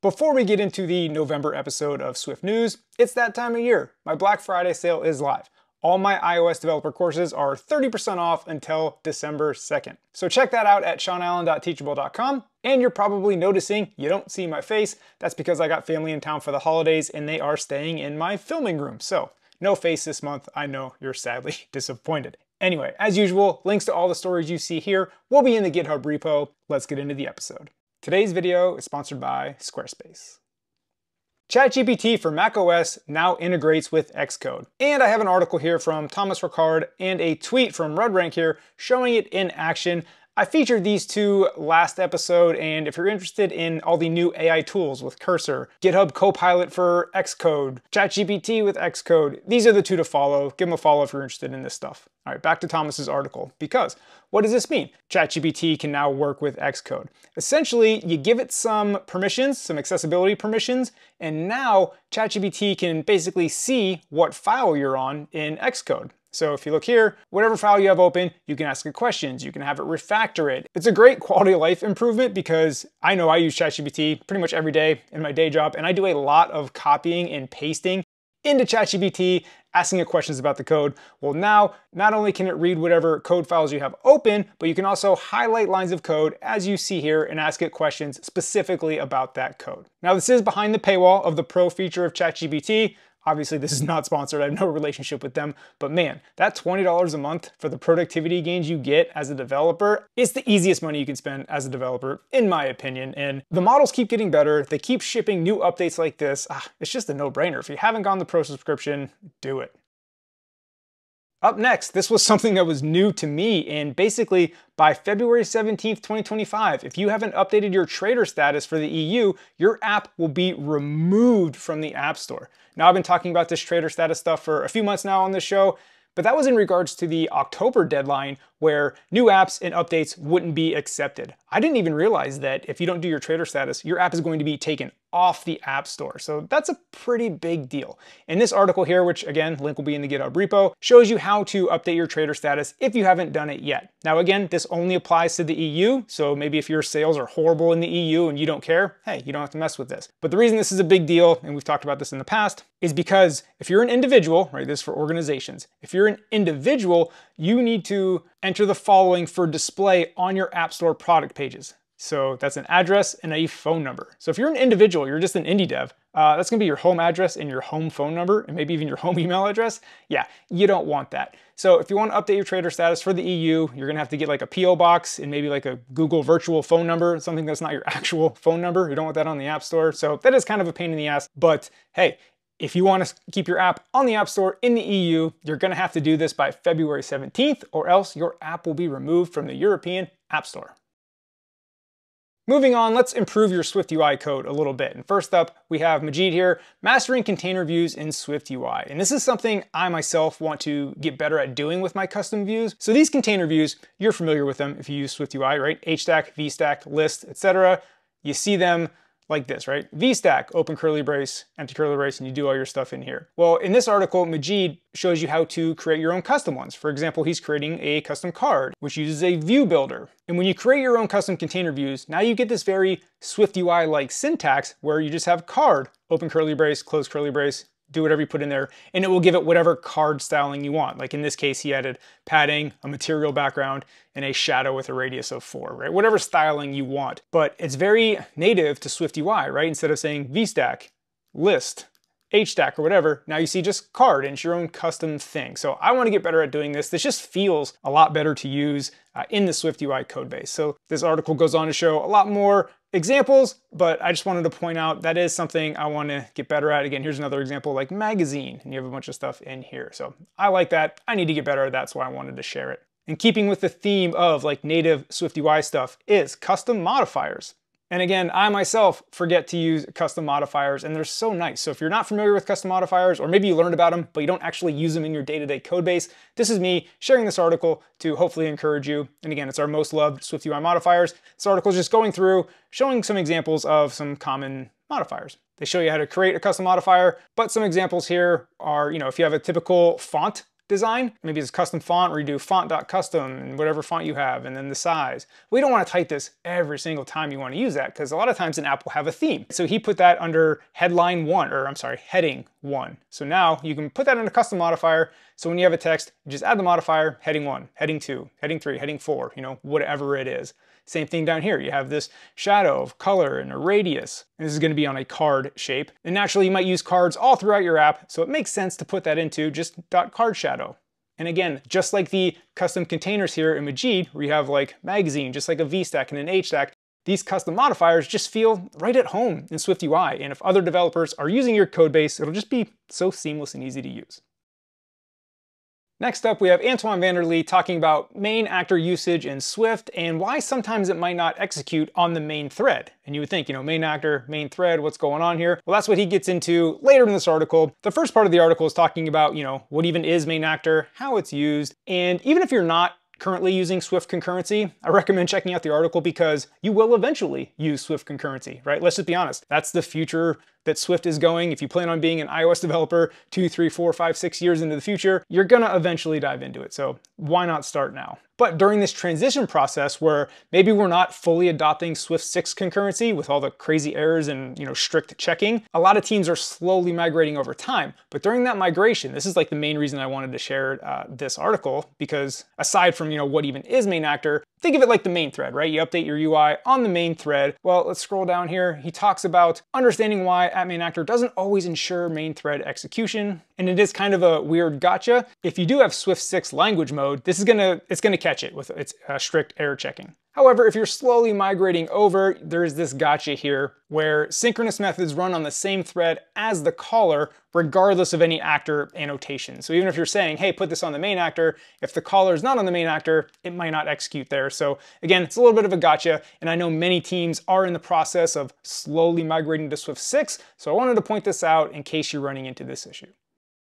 Before we get into the November episode of Swift News, it's that time of year. My Black Friday sale is live. All my iOS developer courses are 30% off until December 2nd. So check that out at seanallen.teachable.com. And you're probably noticing you don't see my face. That's because I got family in town for the holidays and they are staying in my filming room. So no face this month. I know you're sadly disappointed. Anyway, as usual, links to all the stories you see here will be in the GitHub repo. Let's get into the episode. Today's video is sponsored by Squarespace. ChatGPT for macOS now integrates with Xcode. And I have an article here from Thomas Ricard and a tweet from RudRank here showing it in action. I featured these two last episode, and if you're interested in all the new AI tools with Cursor, GitHub Copilot for Xcode, ChatGPT with Xcode, these are the two to follow. Give them a follow if you're interested in this stuff. All right, back to Thomas's article, because what does this mean? ChatGPT can now work with Xcode. Essentially, you give it some permissions, some accessibility permissions, and now ChatGPT can basically see what file you're on in Xcode. So if you look here, whatever file you have open, you can ask it questions, you can have it refactor it. It's a great quality of life improvement because I know I use ChatGPT pretty much every day in my day job, and I do a lot of copying and pasting into ChatGPT, asking it questions about the code. Well, now, not only can it read whatever code files you have open, but you can also highlight lines of code as you see here and ask it questions specifically about that code. Now, this is behind the paywall of the Pro feature of ChatGPT. Obviously, this is not sponsored. I have no relationship with them, but man, that $20 a month for the productivity gains you get as a developer, it's the easiest money you can spend as a developer, in my opinion. And the models keep getting better. They keep shipping new updates like this. It's just a no-brainer. If you haven't gone the Pro subscription, do it. Up next, this was something that was new to me, and basically by February 17th, 2025, if you haven't updated your trader status for the EU, your app will be removed from the App Store. Now, I've been talking about this trader status stuff for a few months now on this show, but that was in regards to the October deadline where new apps and updates wouldn't be accepted. I didn't even realize that if you don't do your trader status, your app is going to be taken off the App Store. So that's a pretty big deal. And this article here, which again, link will be in the GitHub repo, shows you how to update your trader status if you haven't done it yet. Now again, this only applies to the EU, so maybe if your sales are horrible in the EU and you don't care, hey, you don't have to mess with this. But the reason this is a big deal, and we've talked about this in the past, is because if you're an individual, right, this is for organizations, if you're an individual, you need to enter the following for display on your App Store product pages. So that's an address and a phone number. So if you're an individual, you're just an indie dev, that's gonna be your home address and your home phone number, and maybe even your home email address. Yeah, you don't want that. So if you want to update your trader status for the EU, you're gonna have to get like a PO box and maybe like a Google virtual phone number, something that's not your actual phone number. You don't want that on the App Store. So that is kind of a pain in the ass, but hey, if you want to keep your app on the App Store in the EU, you're going to have to do this by February 17th, or else your app will be removed from the European App Store. Moving on, let's improve your SwiftUI code a little bit. And first up, we have Majid here, mastering container views in SwiftUI. And this is something I myself want to get better at doing with my custom views. So these container views, you're familiar with them if you use SwiftUI, right? HStack, VStack, list, etc. You see them like this, right? VStack, open curly brace, empty curly brace, and you do all your stuff in here. Well, in this article, Majid shows you how to create your own custom ones. For example, he's creating a custom card, which uses a view builder. And when you create your own custom container views, now you get this very SwiftUI-like syntax where you just have card, open curly brace, close curly brace, do whatever you put in there, and it will give it whatever card styling you want. Like in this case, he added padding, a material background, and a shadow with a radius of 4, right? Whatever styling you want. But it's very native to SwiftUI, right? Instead of saying VStack, list, HStack, or whatever, now you see just card, and it's your own custom thing. So I want to get better at doing this. This just feels a lot better to use in the SwiftUI code base. So this article goes on to show a lot more examples, but I just wanted to point out that is something I want to get better at. Again, here's another example like magazine, and you have a bunch of stuff in here. So I like that. I need to get better at that. That's why I wanted to share it. And keeping with the theme of like native SwiftUI stuff is custom modifiers. And again, I myself forget to use custom modifiers, and they're so nice. So if you're not familiar with custom modifiers, or maybe you learned about them, but you don't actually use them in your day-to-day code base, this is me sharing this article to hopefully encourage you. And again, it's our most loved SwiftUI modifiers. This article is just going through, showing some examples of some common modifiers. They show you how to create a custom modifier, but some examples here are, if you have a typical font design. Maybe it's custom font where you do font.custom and whatever font you have, and then the size. We don't want to type this every single time you want to use that, because a lot of times an app will have a theme. So he put that under heading 1. So now you can put that in a custom modifier. So when you have a text, you just add the modifier, heading 1, heading 2, heading 3, heading 4, whatever it is. Same thing down here. You have this shadow of color and a radius. And this is going to be on a card shape. And naturally, you might use cards all throughout your app, so it makes sense to put that into just .card shadow. And again, just like the custom containers here in Majid, where you have like magazine, just like a VStack and an HStack, these custom modifiers just feel right at home in SwiftUI. And if other developers are using your code base, it'll just be so seamless and easy to use. Next up, we have Antoine van der Lee talking about main actor usage in Swift and why sometimes it might not execute on the main thread. And you would think, main actor, main thread, what's going on here? Well, that's what he gets into later in this article. The first part of the article is talking about, what even is main actor, how it's used, and even if you're not currently using Swift concurrency, I recommend checking out the article because you will eventually use Swift concurrency, right? Let's just be honest. That's the future that Swift is going. If you plan on being an iOS developer 2, 3, 4, 5, 6 years into the future, you're gonna eventually dive into it. So why not start now? But during this transition process where maybe we're not fully adopting Swift 6 concurrency with all the crazy errors and strict checking, a lot of teams are slowly migrating over time. But during that migration, this is like the main reason I wanted to share this article, because aside from what even is main actor, think of it like the main thread, right? You update your UI on the main thread. Well, let's scroll down here. He talks about understanding why @main actor doesn't always ensure main thread execution. And it is kind of a weird gotcha. If you do have Swift 6 language mode, it's gonna catch it with its strict error checking. However, if you're slowly migrating over, there's this gotcha here where synchronous methods run on the same thread as the caller, regardless of any actor annotation. So even if you're saying, hey, put this on the main actor, if the caller is not on the main actor, it might not execute there. So again, it's a little bit of a gotcha, and I know many teams are in the process of slowly migrating to Swift 6, so I wanted to point this out in case you're running into this issue.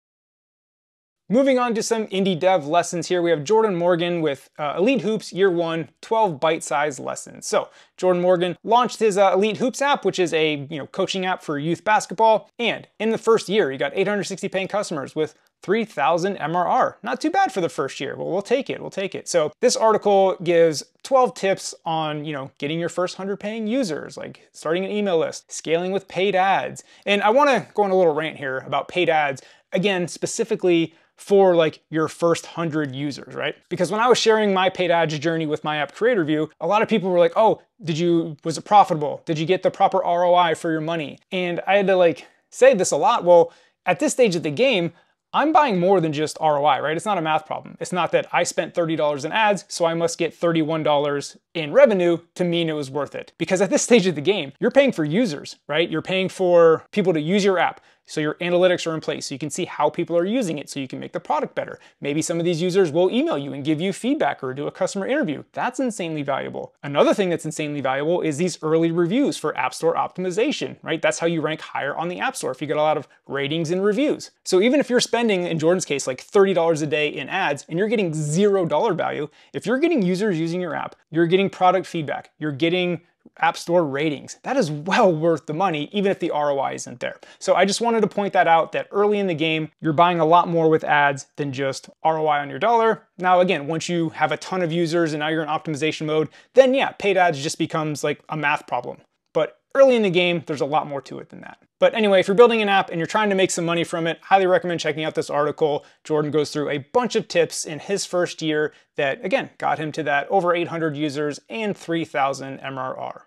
Moving on to some indie dev lessons here, we have Jordan Morgan with Elite Hoops Year 1, 12 bite-sized lessons. So Jordan Morgan launched his Elite Hoops app, which is a coaching app for youth basketball. And in the first year, he got 860 paying customers with 3,000 MRR. Not too bad for the first year. Well, we'll take it. So this article gives 12 tips on, getting your first 100 paying users, like starting an email list, scaling with paid ads. And I want to go on a little rant here about paid ads, again, specifically for like your first 100 users, right? Because when I was sharing my paid ads journey with my app creator view, a lot of people were like, oh, was it profitable? Did you get the proper ROI for your money? And I had to say this a lot. Well, at this stage of the game, I'm buying more than just ROI, right? It's not a math problem. It's not that I spent $30 in ads, so I must get $31 in revenue to mean it was worth it. Because at this stage of the game, you're paying for users, right? You're paying for people to use your app. So your analytics are in place, so you can see how people are using it, so you can make the product better. Maybe some of these users will email you and give you feedback or do a customer interview. That's insanely valuable. Another thing that's insanely valuable is these early reviews for App Store optimization, right? That's how you rank higher on the App Store if you get a lot of ratings and reviews. So even if you're spending, in Jordan's case, like $30 a day in ads and you're getting $0 value, if you're getting users using your app, you're getting product feedback, you're getting App Store ratings, that is well worth the money, even if the ROI isn't there. So I just wanted to point that out, that early in the game, you're buying a lot more with ads than just ROI on your dollar. Now, again, once you have a ton of users and now you're in optimization mode, then yeah, paid ads just becomes like a math problem. But early in the game, there's a lot more to it than that. But anyway, if you're building an app and you're trying to make some money from it, highly recommend checking out this article. Jordan goes through a bunch of tips in his first year that, again, got him to that over 800 users and 3,000 MRR.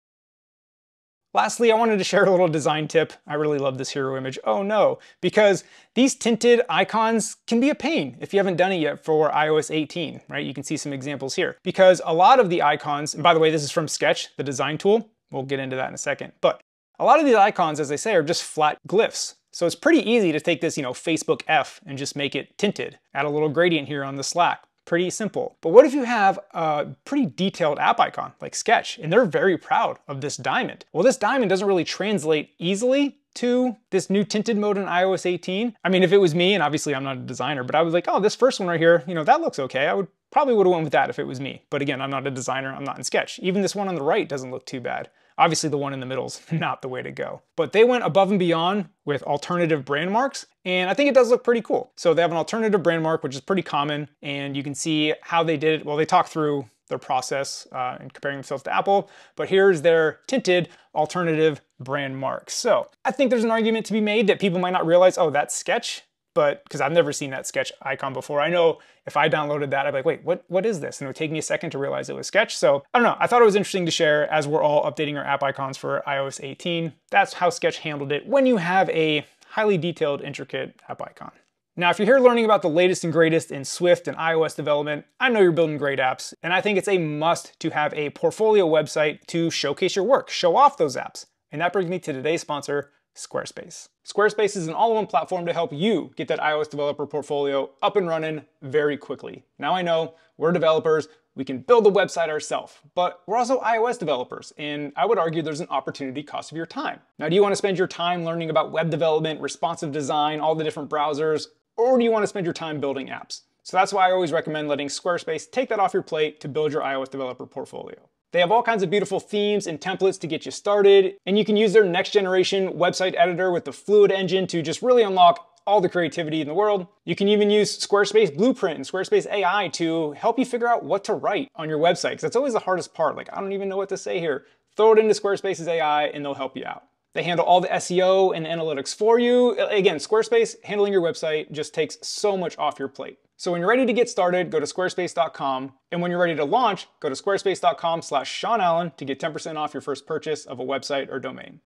Lastly, I wanted to share a little design tip. I really love this hero image. Oh no, because these tinted icons can be a pain if you haven't done it yet for iOS 18, right? You can see some examples here. Because a lot of the icons, and by the way, this is from Sketch, the design tool. We'll get into that in a second. But a lot of these icons, as I say, are just flat glyphs. So it's pretty easy to take this, Facebook F and just make it tinted. Add a little gradient here on the slack. Pretty simple. But what if you have a pretty detailed app icon like Sketch and they're very proud of this diamond? Well, this diamond doesn't really translate easily to this new tinted mode in iOS 18. I mean, if it was me, and obviously I'm not a designer, but I was like, oh, this first one right here, that looks okay. I probably would have went with that if it was me. But again, I'm not a designer, I'm not in Sketch. Even this one on the right doesn't look too bad. Obviously the one in the middle is not the way to go. But they went above and beyond with alternative brand marks, and I think it does look pretty cool. So they have an alternative brand mark, which is pretty common, and you can see how they did it. Well, they talk through their process in comparing themselves to Apple, but here's their tinted alternative brand marks. So I think there's an argument to be made that people might not realize, oh, that's Sketch, but because I've never seen that Sketch icon before. I know if I downloaded that, I'd be like, wait, what is this? And it would take me a second to realize it was Sketch. So I don't know, I thought it was interesting to share as we're all updating our app icons for iOS 18. That's how Sketch handled it when you have a highly detailed, intricate app icon. Now, if you're here learning about the latest and greatest in Swift and iOS development, I know you're building great apps, and I think it's a must to have a portfolio website to showcase your work, show off those apps. And that brings me to today's sponsor, Squarespace. Squarespace is an all-in-one platform to help you get that iOS developer portfolio up and running very quickly. Now I know we're developers, we can build a website ourselves, but we're also iOS developers, and I would argue there's an opportunity cost of your time. Now, do you want to spend your time learning about web development, responsive design, all the different browsers, or do you want to spend your time building apps? So that's why I always recommend letting Squarespace take that off your plate to build your iOS developer portfolio. They have all kinds of beautiful themes and templates to get you started, and you can use their next generation website editor with the Fluid engine to just really unlock all the creativity in the world. You can even use Squarespace Blueprint and Squarespace AI to help you figure out what to write on your website, because that's always the hardest part. Like, I don't even know what to say here. Throw it into Squarespace's AI and they'll help you out. They handle all the SEO and analytics for you. Again, Squarespace handling your website just takes so much off your plate. So when you're ready to get started, go to squarespace.com. And when you're ready to launch, go to squarespace.com/SeanAllen to get 10% off your first purchase of a website or domain.